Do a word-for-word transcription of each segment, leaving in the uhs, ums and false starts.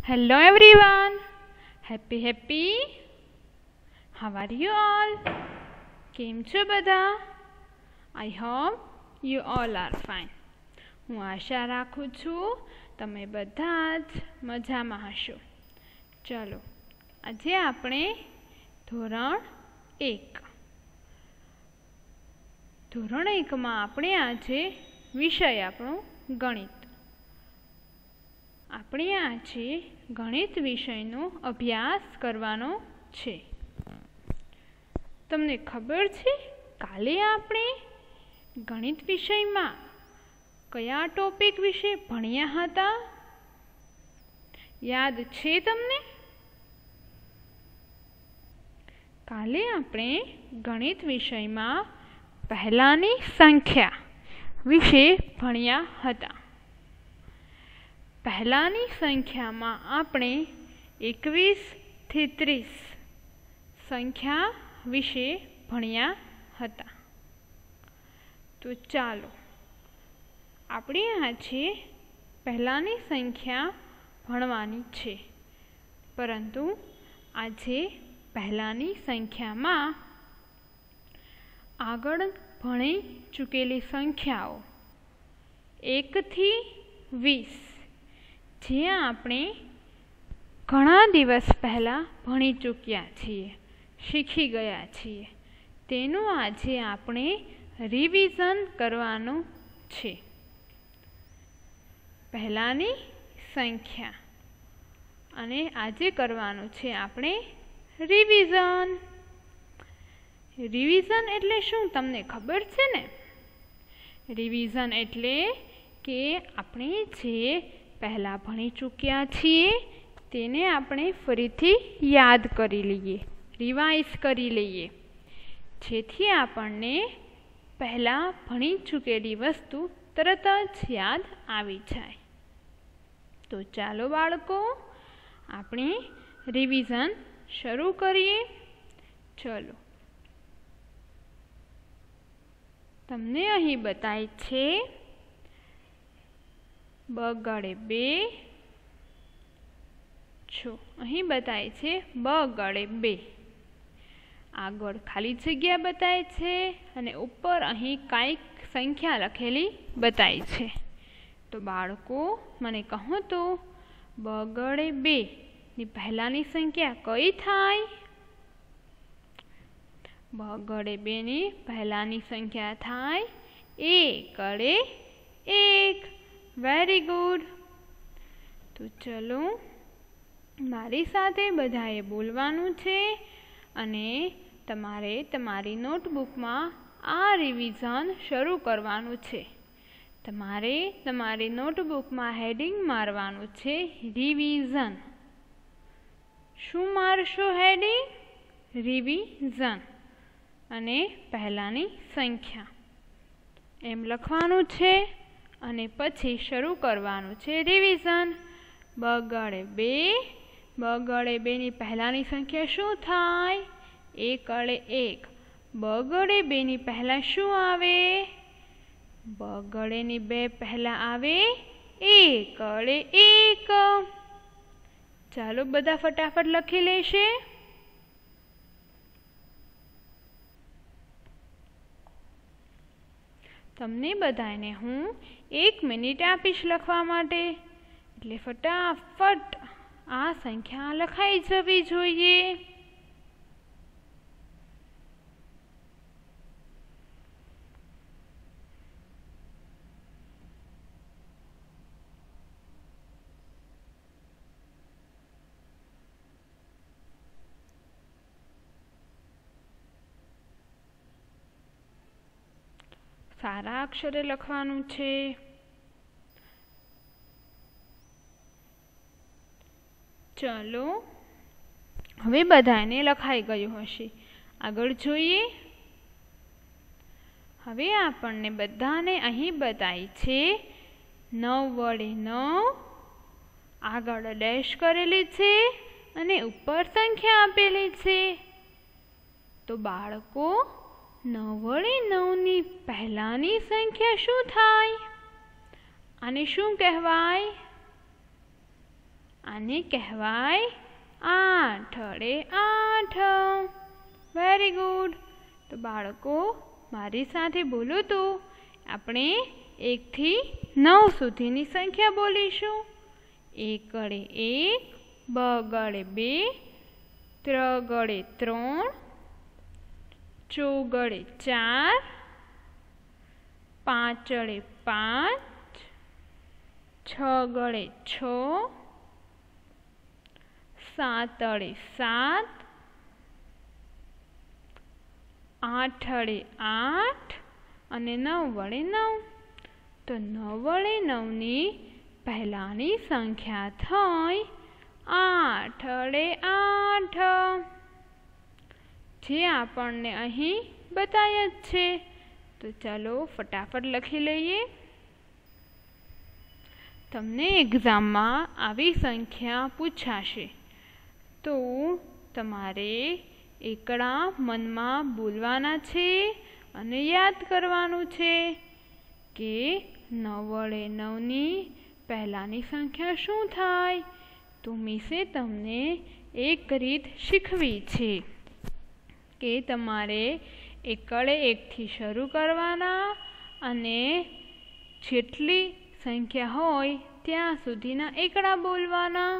Hello everyone. Happy happy. How are you all? કેમ છો બધા? I hope you all are fine. હું આશા રાખું છું તમે બધા જ મજામાં હશો. ચલો આજે આપણે ધોરણ એક ધોરણ એકમાં આપણે આજે વિષય આપણો ગણિત આપણે આજે ગણિત વિષયનો અભ્યાસ કરવાનો છે. તમને ખબર છે કાલે આપણે ગણિત વિષયમાં કયા ટોપિક વિશે ભણ્યા હતા? યાદ છે તમને? કાલે આપણે ગણિત વિષયમાં પહેલાની સંખ્યા વિશે ભણ્યા હતા. પહેલાની સંખ્યામાં આપણે એકવીસ થી ત્રીસ સંખ્યા વિશે ભણ્યા હતા. તો ચાલો આપણે આજે પહેલાની સંખ્યા ભણવાની છે, પરંતુ આજે પહેલાની સંખ્યામાં આગળ ભણી ચૂકેલી સંખ્યાઓ એકથી વીસ જે આપણે ઘણા દિવસ પહેલાં ભણી ચૂક્યા છીએ, શીખી ગયા છીએ, તેનું આજે આપણે રિવિઝન કરવાનું છે. પહેલાની સંખ્યા અને આજે કરવાનું છે આપણે રિવિઝન. રિવિઝન એટલે શું તમને ખબર છે ને? રિવિઝન એટલે કે આપણે જે પહેલાં ભણી ચૂક્યા છીએ તેને આપણે ફરીથી યાદ કરી લઈએ, રિવાઇઝ કરી લઈએ, જેથી આપણને પહેલાં ભણી ચૂકેલી વસ્તુ તરત જ યાદ આવી જાય. તો ચાલો બાળકો આપણે રિવિઝન શરૂ કરીએ. ચલો તમને અહીં બતાય છે બગડે બે છો. અહીં બતાય છે બગડે બે. આગળ ખાલી જગ્યા બતાય છે અને ઉપર અહીં કાંઈક સંખ્યા લખેલી બતાય છે. તો બાળકો મને કહો તો બગડે બે ની પહેલાની સંખ્યા કઈ થાય? બગડે બે ની પહેલાની સંખ્યા થાય એકડે એક. Very good. તો ચલો મારી સાથે બધાએ બોલવાનું છે અને તમારે તમારી નોટબુકમાં આ રિવિઝન શરૂ કરવાનું છે. તમારે તમારી નોટબુકમાં હેડિંગ મારવાનું છે રિવિઝન. શું મારશો હેડિંગ? રિવિઝન અને પહેલાની સંખ્યા એમ લખવાનું છે અને પછી શરૂ કરવાનું છે રિવિઝન. બગડે બે. બગડે બે ની પહેલાની સંખ્યા શું થાય? એકડે એક. બગડે બે ની પહેલા શું આવે? બગડે ની બે પહેલા આવે એકડે એક. ચાલો બધા ફટાફટ લખી લેશે. તમને બધાને હું એક મિનિટ આપીશ લખવા માટે, એટલે ફટાફટ આ સંખ્યા લખાઈ જવી જોઈએ. સારા અક્ષરે લખવાનું છે. ચલો હવે બધાને લખાઈ ગયું હશે. આગળ જોઈએ. હવે આપણને બધાને અહીં બતાય છે નવ વડે નવ. આગળ ડેશ કરેલી છે અને ઉપર સંખ્યા આપેલી છે. તો બાળકો નવ વડે નવ ની પહેલાની સંખ્યા શું થાય? આને શું કહેવાય? આને કહેવાય આઠ. અડે આઠ. Very good. તો બાળકો મારી સાથે બોલો તો આપણે એકથી નવ સુધીની સંખ્યા બોલીશું. એક ગળે એક, બ ગળે બે, ત્ર ગળે ત્રણ, ચો ગળે ચાર, પાંચ ગળે પાંચ, છ ગળે છ, સાત ગળે સાત, આઠ વડે આઠ અને નવ વડે નવ. તો નવ વડે નવની પહેલાંની સંખ્યા થઈ આઠ. વડે આઠ, જે આપણને અહીં બતાવ્યા જ છે. તો ચાલો ફટાફટ લખી લઈએ. તમને એક્ઝામમાં આવી સંખ્યા પૂછાશે તો તમારે એકડા મનમાં બોલવાના છે અને યાદ કરવાનું છે કે નવ વડે નવની પહેલાંની સંખ્યા શું થાય. તો મિસે તમને એક રીત શીખવી છે કે તમારે એકડે એકથી શરૂ કરવાના અને જેટલી સંખ્યા હોય ત્યાં સુધીના એકડા બોલવાના.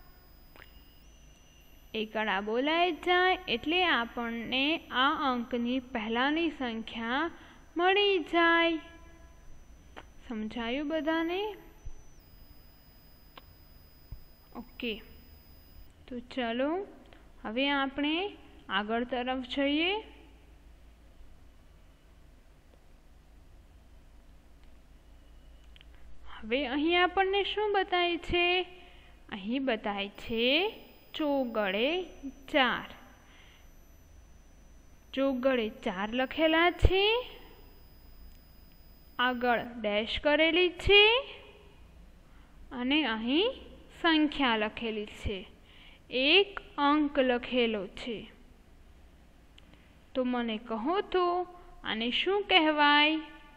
એકડા બોલાય જાય એટલે આપણને આ અંકની પહેલાંની સંખ્યા મળી જાય. સમજાયું બધાને? ઓકે. તો ચાલો હવે આપણે આગળ તરફ જઈએ. હવે અહીં આપણને શું બતાય છે? અહીં બતાય છે ચોગડે ચાર. ચોગડે ચાર લખેલા છે, આગળ ડેશ કરેલી છે અને અહીં સંખ્યા લખેલી છે, એક અંક લખેલો છે. તો મને કહો તો આને શું કહેવાય?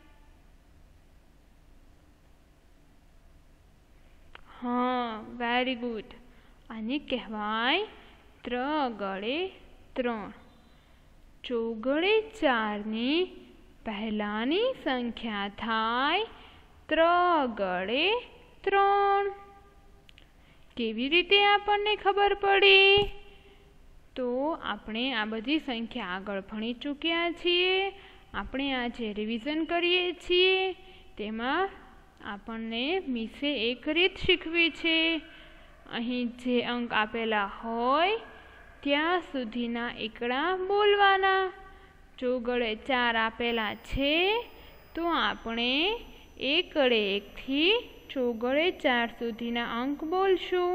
હા, વેરી ગુડ. આને કહેવાય ત્રગડે ત્રણ. ચોગડે ચારની પહેલાંની સંખ્યા થાય ત્રગડે ત્રણ. કેવી રીતે આપણને ખબર પડી? તો આપણે આ બધી સંખ્યા આગળ ભણી ચૂક્યા છીએ. આપણે આજે રિવિઝન કરીએ છીએ. તેમાં આપણને મિસે એક રીત શીખવી છે. અહીં જે અંક આપેલા હોય ત્યાં સુધીના એકડા બોલવાના. ચોગડે ચાર આપેલા છે તો આપણે એકડે એકથી ચોગડે ચાર સુધીના અંક બોલશું.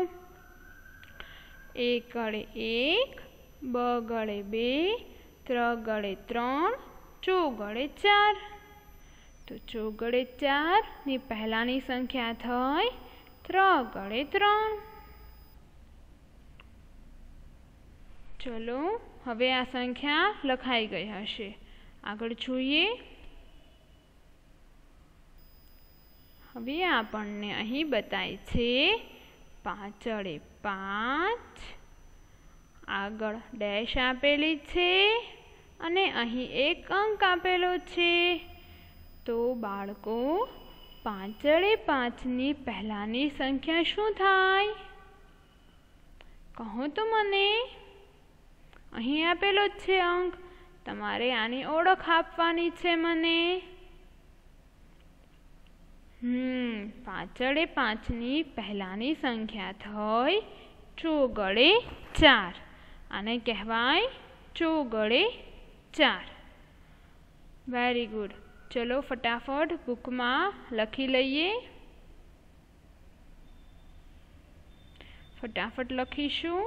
એકડે એક, બ ગળે બે, ત્ર ગળે ત્રણ, ચોગડે ચાર. તો ચોગડે ચારની પહેલાંની સંખ્યા થઈ ત્રગડે ત્રણ. ચલો હવે આ સંખ્યા લખાઈ ગઈ હશે. આગળ જોઈએ. હવે આપણને અહીં બતાય છે પાંચડે પાંચ, આગળ ડેશ આપેલી છે અને અહીં એક અંક આપેલો છે. તો બાળકો પાંચડે પાંચની પહેલાંની સંખ્યા શું થાય? કહો તો મને. અહીં આપેલો જ છે અંક. તમારે આની ઓળખ આપવાની છે મને. હમ પાંચડે પાંચની પહેલાંની સંખ્યા થઈ ચોગડે ચાર. આને કહેવાય ચોગડે ચાર. Very good. ચલો ફટાફટ બુકમાં લખી લઈએ. ફટાફટ લખીશું.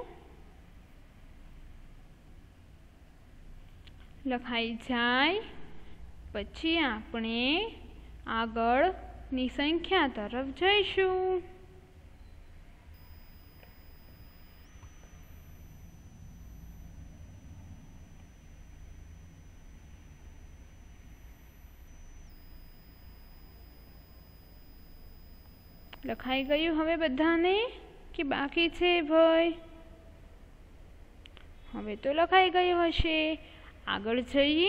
લખાઈ જાય પછી આપણે આગળની સંખ્યા તરફ જઈશું. લખાઈ ગયું હવે બધાને? કે બાકી છે ભાઈ? હવે તો લખાઈ ગયું હશે. આગળ જઈએ.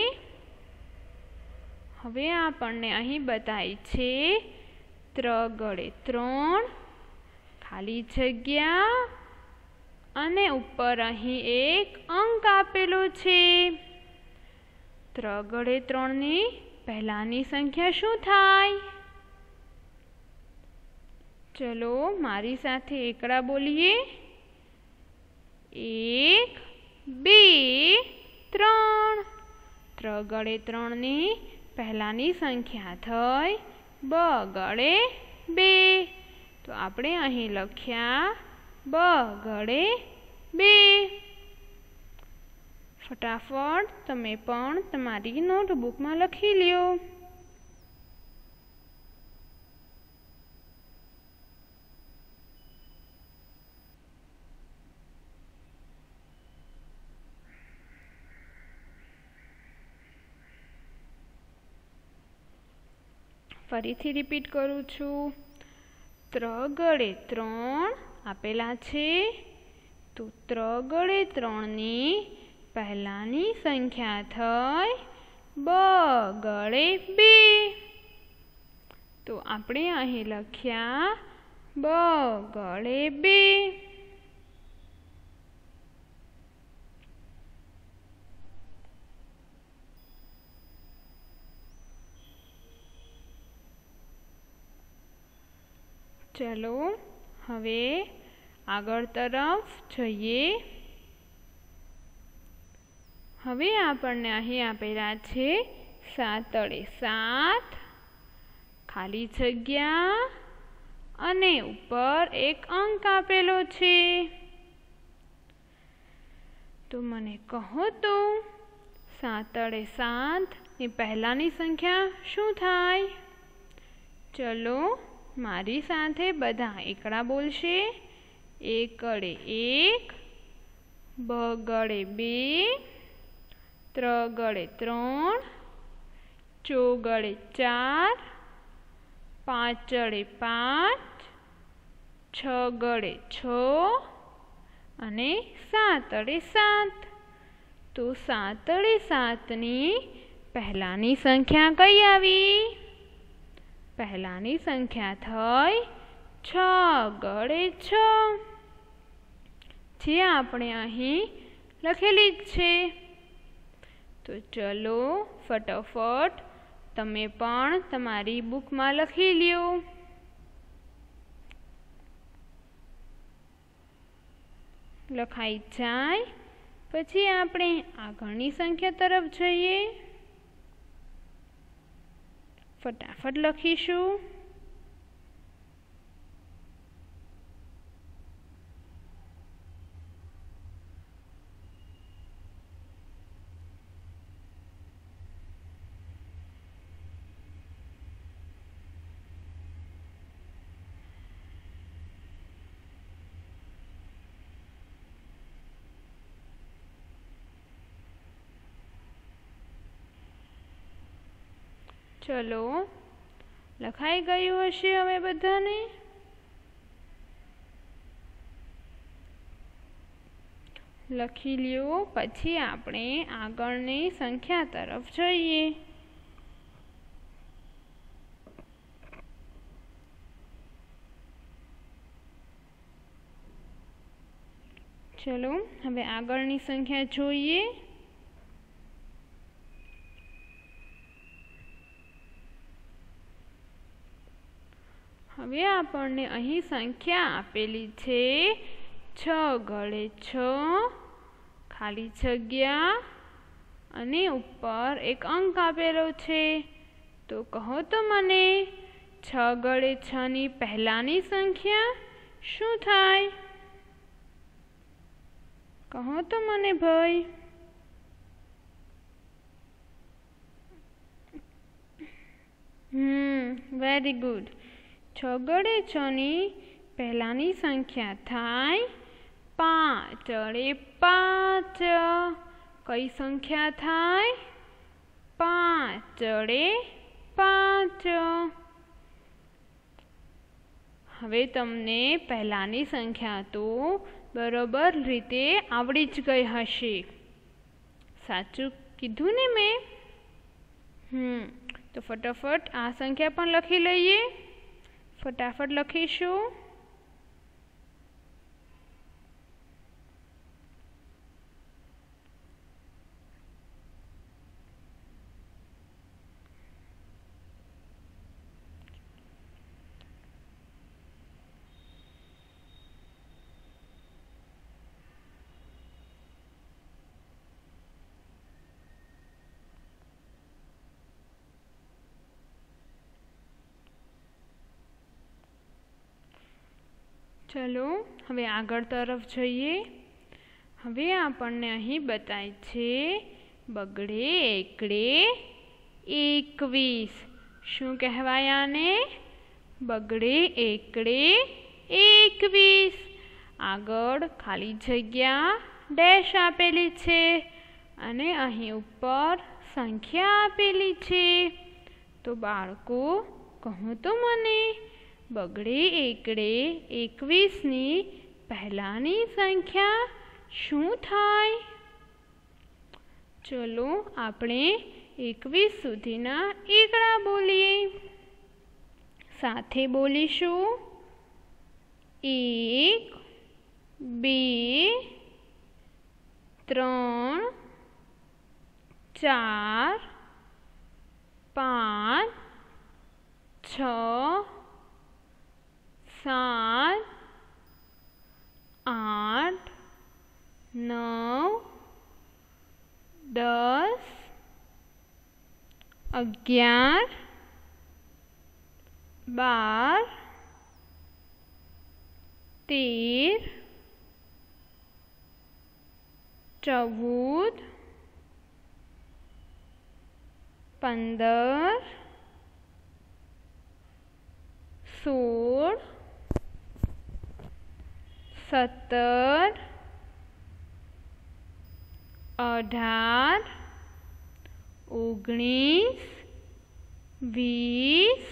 હવે આપણને અહીં બતાય છે ત્રગડે ત્રણ, ખાલી જગ્યા અને ઉપર અહીં એક અંક આપેલો છે. ત્રગડે ત્રણની પહેલાની સંખ્યા શું થાય? ચલો મારી સાથે એકડા બોલીએ. એક, બે, ત્રણ. ત્રગડે ત્રણની પહેલાની સંખ્યા થઈ બગડે બે. તો આપણે અહીં લખ્યા બગડે બે. ફટાફટ તમે પણ તમારી નોટબુકમાં લખી લ્યો. ફરીથી રિપીટ કરું છું. ત્રગડે ત્રણ આપેલા છે, તો ત્રગડે ત્રણની પહેલાની સંખ્યા થઈ બગડે બે. તો આપણે અહીં લખ્યા બગડે બે. ચલો હવે આગળ તરફ જઈએ. હવે આપણને અહીં આપેલા છે સાતડે સાત, ખાલી જગ્યા અને ઉપર એક અંક આપેલો છે. તો મને કહો તો સાતડે સાત ની પહેલાની સંખ્યા શું થાય? ચલો મારી સાથે બધા એકડા બોલશે. એકડે એક, બગડે બે, ત્રગડે ત્રણ, ચોગડે ચાર, પાંચડે પાંચ, છગડે છ અને સાતડે સાત. તો સાતડે સાતની પહેલાની સંખ્યા કઈ આવી? પહેલાની સંખ્યા થઈ છગડે છ, જે આપણે અહીં લખેલી જ છે. તો ચલો ફટાફટ તમે પણ તમારી બુકમાં લખી લ્યો. લખાઈ જાય પછી આપણે આગળની સંખ્યા તરફ જઈએ. ફટાફટ લખીશું. ચલો લખાઈ ગયું હશે હવે બધાને? લખી લ્યો પછી આપણે આગળની સંખ્યા તરફ જઈએ. ચલો હવે આગળની સંખ્યા જોઈએ. હવે આપણને અહીં સંખ્યા આપેલી છે છગડે છ, ખાલી જગ્યા અને ઉપર એક અંક આપેલો છે. તો કહો તો મને છગડે છ ની પહેલાની સંખ્યા શું થાય? કહો તો મને ભાઈ. હમ વેરી ગુડ. છગડે છ ની પહેલાની સંખ્યા થાય પાંચડે પાંચ. કઈ સંખ્યા થાય? પાંચડે પાંચ. हवे तमने पहलानी संख्या तो बरोबर रीते आवड़ी ज गई हशे। साचुं कीधुं ने मैं? हम्म तो फटाफट आ संख्या पण लखी लईए। फटाफट लखीशुं। चलो हवे आगळ तरफ जईए। हवे आपणने अहीं बताय छे बगड़े एकड़े एकवीस। शुं कहेवाय आने? बगड़े एकड़े एकवीस। आगळ खाली जग्या डैश आपेली छे अने अहीं उपर संख्या आपेली छे। तो बाळको कहो तो मने बगड़े एकड़े एकवीस नी पहलानी संख्या शुं थाय? चलो आपणे एकवीस सुधीना एकड़ा बोलीए। साथे बोलीशुं। एक, बे, त्रण, चार, पांच, छ, सात, आठ, नौ, दस, अगियार, बार, तेर, चौदह, पंदर, सोल, सत्तर, अठार, ओगनीस, वीस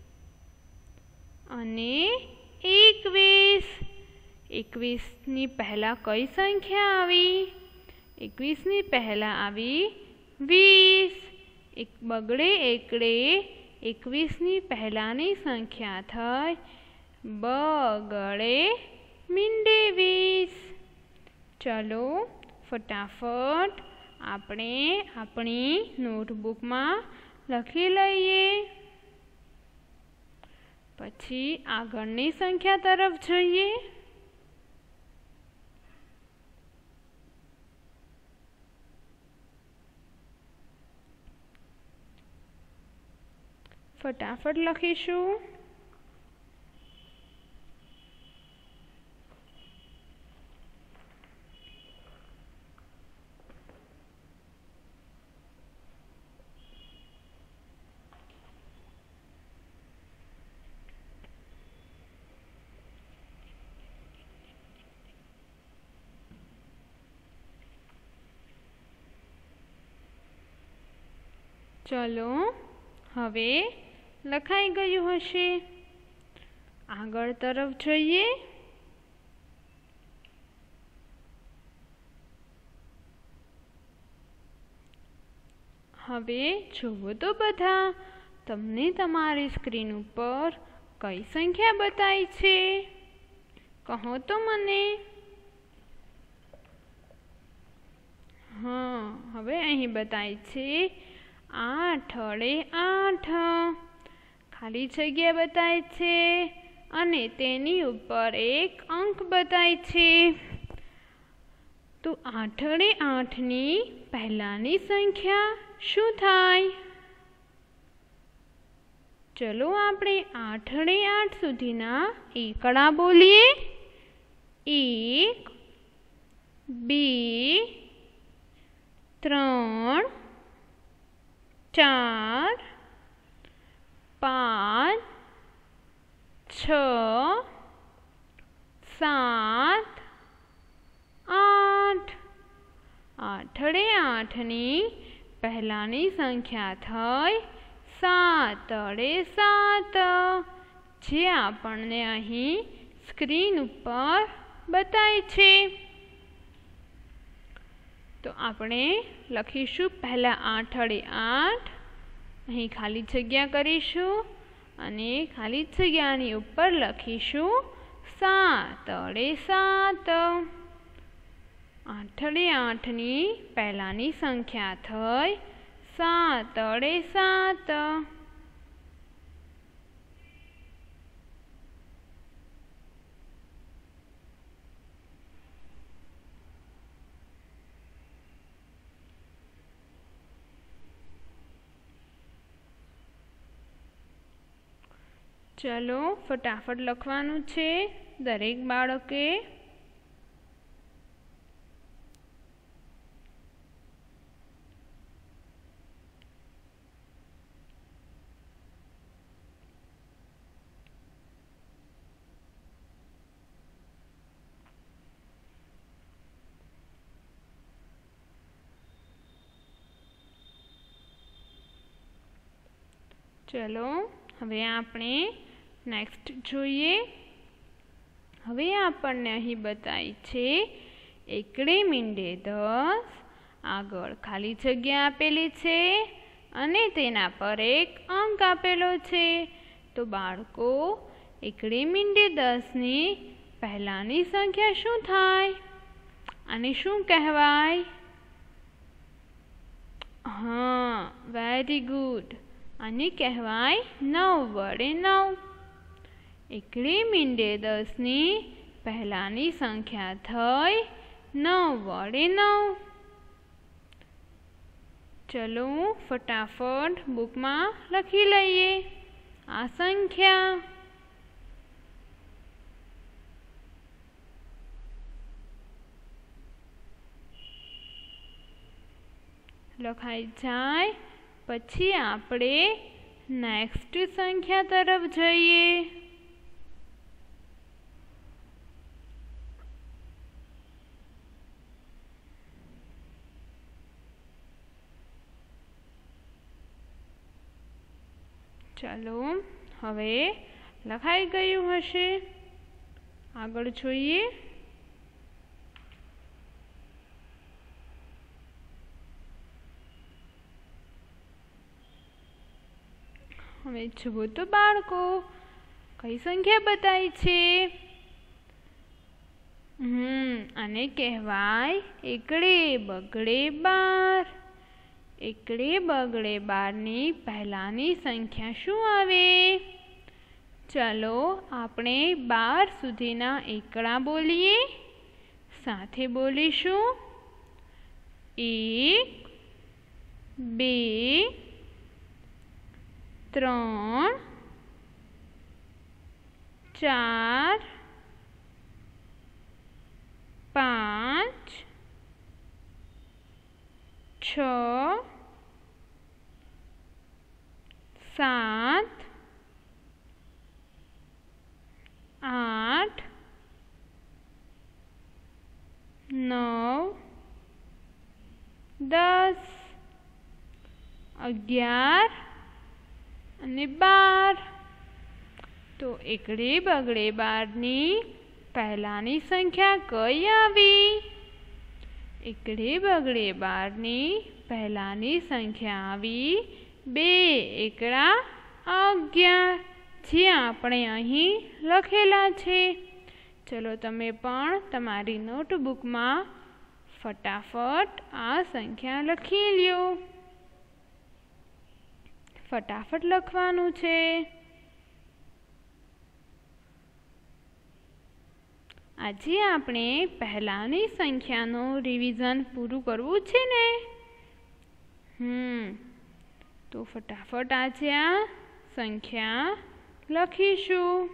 अने एकवीस। एकवीस नी पहला कई संख्या आवी? एकवीस नी पहला आवी वीस। एक बगड़े एकड़े एकवीस नी पहलानी संख्या थई बगड़े मींडे वीस। चलो फटाफट आपणे आपणी नोटबुक में लखी लईए। पछी आगळनी संख्या तरफ जोईए। फटाफट लखीशुं। चलो हवे लखाई गयुं हशे। आगळ तरफ जोईए। हवे जोवो तो बधा तमने तमारी स्क्रीन पर कई संख्या बताई छे? कहो तो मने। हाँ हवे अहीं बताई छे आठ अड़े आठ। खाली जग्या बताय छे अने तेनी उपर एक अंक बताय छे। तो आठ अड़े आठ नी पहलानी संख्या शुं थाय? चलो आपणे आठ अड़े आठ सुधीना एकड़ा बोलीए। एक, बे, त्रण, चार, पांच, छ, सात, आठ। आठ अड़े आठ नी पहलानी संख्या थई सात अड़े सात। જે આપણને અહીં સ્ક્રીન ઉપર બતાય છે। તો આપણે લખીશું પહેલાં આઠ અડે આઠ, અહીં ખાલી જગ્યા કરીશું અને ખાલી જગ્યાની ઉપર લખીશું સાત અડે સાત। આઠ અડે આઠની પહેલાંની સંખ્યા થઈ સાત અડે સાત। चलो फटाफट लखवानुं छे दरेक बाळके। चलो हवे आपणे नेक्स्ट जोईए। हवे आपणने अहीं बताई छे एकड़े मींडे दस, आगळ खाली जग्या आपेली छे अने तेना पर एक अंक आपेलो छे। तो बाळको एकड़े मींडे दसनी पहेलानी संख्या शुं थाय? आने शुं कहेवाय? हाँ, वेरी गुड, आने कहेवाय नव वडे नव। एकड़े मींडे दसनी पहेलानी संख्या थई नव वडे नव। चलो फटाफट बुक में लखी लईए आ संख्या। लखाई जाए पछी आपणे नेक्स्ट संख्या तरफ जईए। चलो हवे लखाई गयुं हशे, आगळ जोईए। हवे जुओ तो बाळको कई संख्या बताई छे? हम्म आने कहेवाय एकड़े बगड़े बार। एकड़े बगड़े बारनी पहलानी संख्या शुं आवे? चलो आपणे बार सुधीना एकड़ा बोलीए, साथे बोलीशुं एक, बे, त्रण, चार, पांच, छ, सात, आठ, नौ, दस, अगियार अने बार। तो एकड़े बगड़े बारनी पहलानी संख्या कई आवी? एकड़े बगड़े बारनी पहलानी संख्या आवी बे एकड़ा अगियार, जे आपणे अहीं लखेला छे। चलो तमे पण तमारी नोटबुक में फटाफट आ संख्या लखी ल्यो। फटाफट लखवानुं छे। आजे आपणे पहलानी संख्यानो रिविजन पूरुं करवुं छे ने? हम्म तो फटाफट आजे आ संख्या लखीशुं।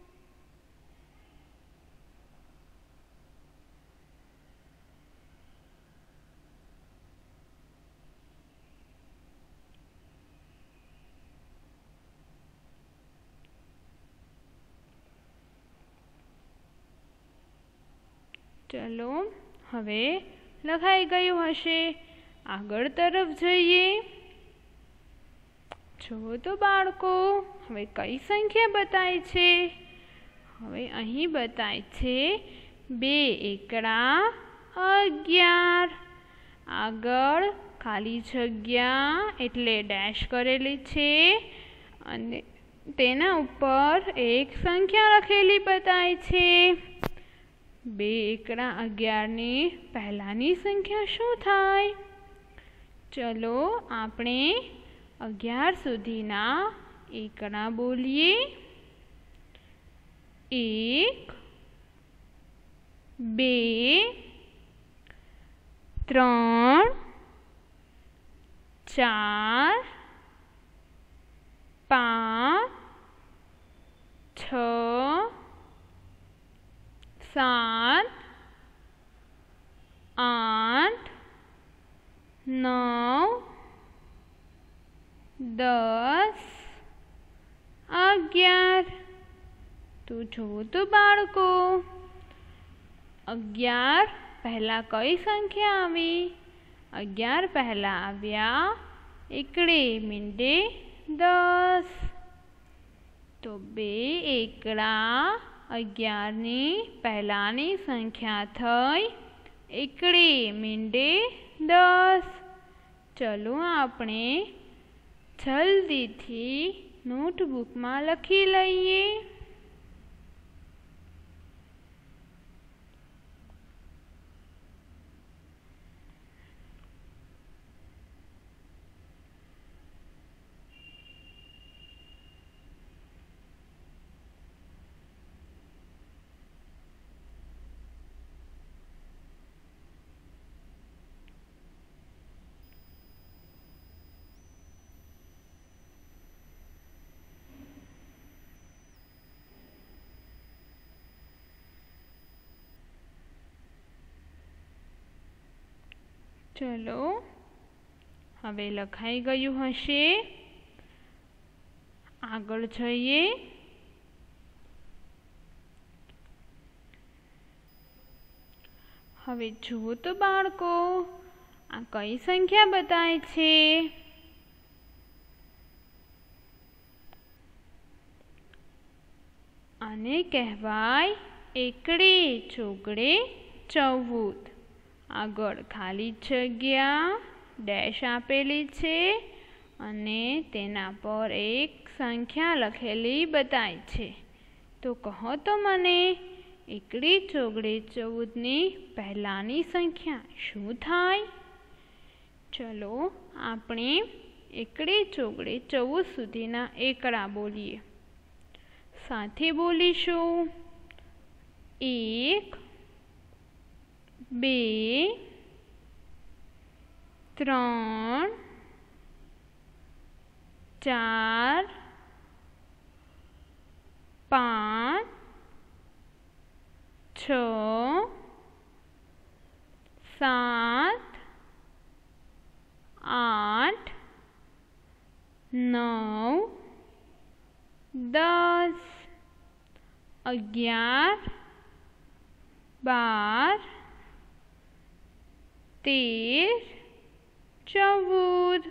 चलो हवे लखाई गयुं हशे, आगळ तरफ जईए। જુઓ તો બાળકો, હવે કઈ સંખ્યા બતાય છે? હવે અહીં બતાય છે બે એકડા અગિયાર. આગળ ખાલી જગ્યા એટલે ડેશ કરેલી છે અને તેના ઉપર એક સંખ્યા લખેલી બતાય છે. બે એકડા અગિયારની પહેલાંની સંખ્યા શું થાય? ચલો આપણે અગિયાર સુધીના એકડા બોલીએ. એક, બે, ત્રણ, ચાર, પાંચ, છ, સાત, આઠ, નવ, દસ, અગિયાર. તો જુઓ તો બાળકો, અગિયાર પહેલાં કઈ સંખ્યા આવી? અગિયાર પહેલાં આવ્યા એકડે મીંડે દસ. તો બે એકડા અગિયારની પહેલાંની સંખ્યા થઈ એકડે મીંડે દસ. ચલો આપણે જલ્દીથી નોટબુકમાં લખી લઈએ. ચલો હવે લખાઈ ગયું હશે. આગળ જઈએ. હવે જુઓ તો બાળકો, આ કઈ સંખ્યા બતાય છે? આને કહેવાય એકડે ચોગડે ચૌદ. આગળ ખાલી જગ્યા ડેશ આપેલી છે અને તેના પર એક સંખ્યા લખેલી બતાય છે. તો કહો તો મને, એકડે ચોગડે ચૌદની પહેલાંની સંખ્યા શું થાય? ચલો આપણે એકડે ચોગડે ચૌદ સુધીના એકડા બોલીએ. સાથે બોલીશું. એક, બે, ત્રણ, ચાર, પાંચ, છ, સાત, આઠ, નવ, દસ, અગિયાર, બાર, તેર, ચૌદ.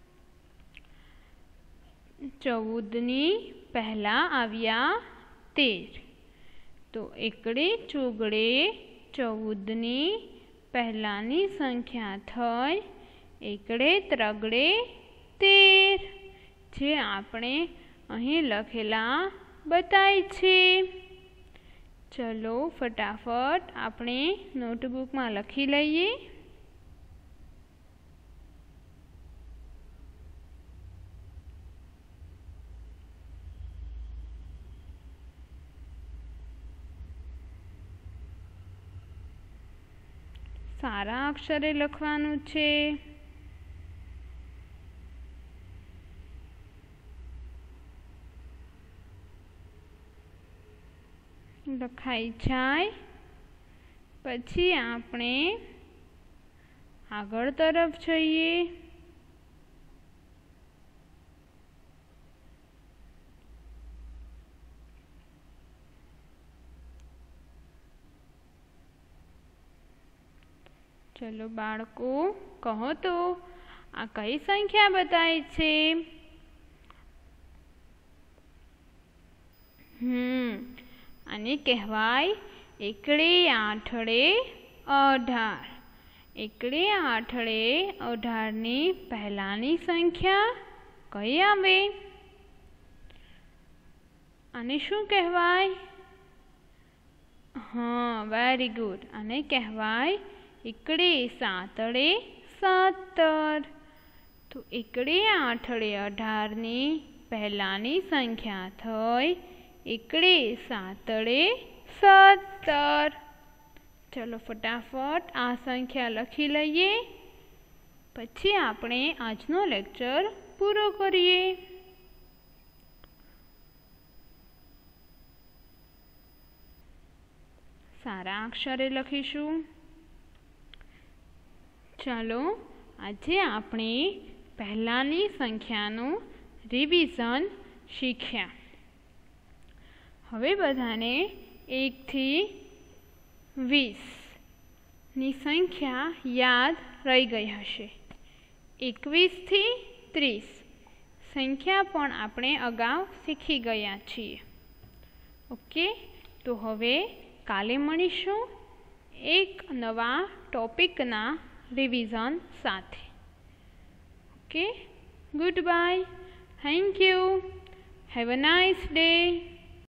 ચૌદની પહેલાં આવ્યા તેર. તો એકડે ચોગડે ચૌદની પહેલાંની સંખ્યા થઈ એકડે ત્રગડે તેર, જે આપણે અહીં લખેલા બતાય છે. ચલો ફટાફટ આપણે નોટબુકમાં લખી લઈએ. સારા અક્ષરે લખવાનું છે. લખાઈ જાય પછી આપણે આગળ તરફ જઈએ. ચલો બાળકો, કહો તો આ કઈ સંખ્યા બતાય છે? હમ આને કહેવાય એકડે આઠડે અઢાર. એકડે આઠડે અઢારની પહેલાની સંખ્યા કઈ આવે? આને શું કહેવાય? હા, વેરી ગુડ. આને કહેવાય એકડે સાતડે સત્તર. તો એકડે આઠડે અઢારની પહેલાની સંખ્યા થઈ એકડે સાતડે સત્તર. ચલો ફટાફટ આ સંખ્યા લખી લઈએ, પછી આપણે આજનો લેક્ચર પૂરો કરીએ. સારા અક્ષરે લખીશું. ચાલો આજે આપણે પહેલાની સંખ્યાનું રિવિઝન શીખ્યા. હવે બધાને એકથી વીસની સંખ્યા યાદ રહી ગઈ હશે. એકવીસથી ત્રીસ સંખ્યા પણ આપણે અગાઉ શીખી ગયા છીએ. ઓકે, તો હવે કાલે મળીશું એક નવા ટોપિકના રિવિઝન સાથે. Okay, goodbye. Thank you. Have a nice day.